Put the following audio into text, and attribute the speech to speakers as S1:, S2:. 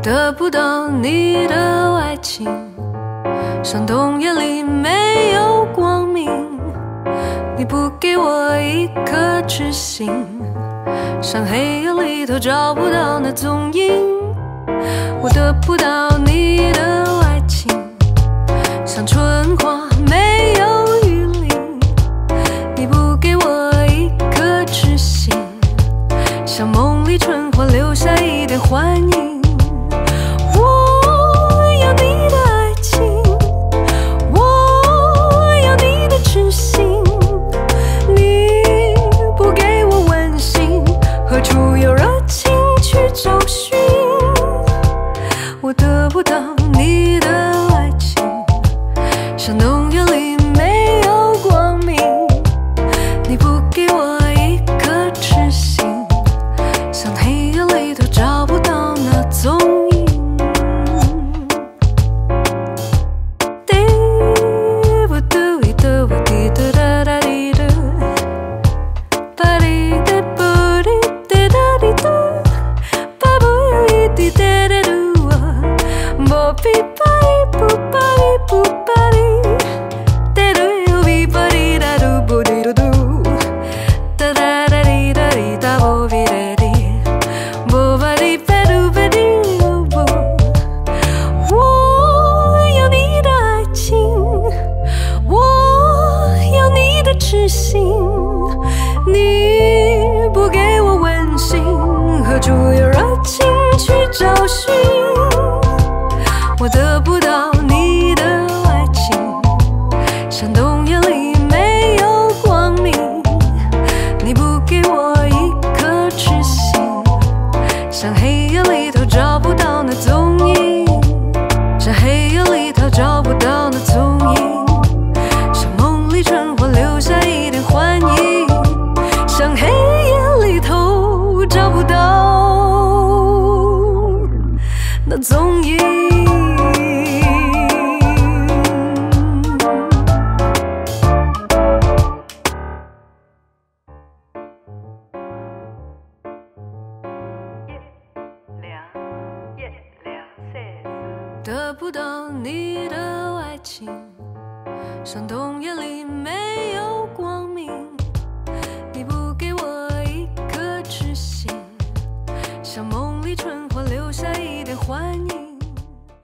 S1: 得不到你的爱情，像冬夜里没有光明。你不给我一颗痴心，像黑夜里头找不到那踪影。我得不到你的爱情，像春花没有雨淋。你不给我一颗痴心，像梦里春花留下一点幻影。何处有热情去找寻？我得不到你的爱情，像冬夜里没有光明。你不给我一颗痴心，像黑夜里头找不到那踪影。痴心，你不给我温馨，何处有热情去找寻？我得不到你的爱情，像冬夜里没有光明。你不给我一颗痴心，像黑夜里头找不到那踪影，像黑夜里头找不到那踪影。春花留下一点幻影，像黑夜里头找不到那踪影。得不到你的爱情，像冬夜里没有光明。你不给我一颗痴心，像梦里春花留下一点幻影。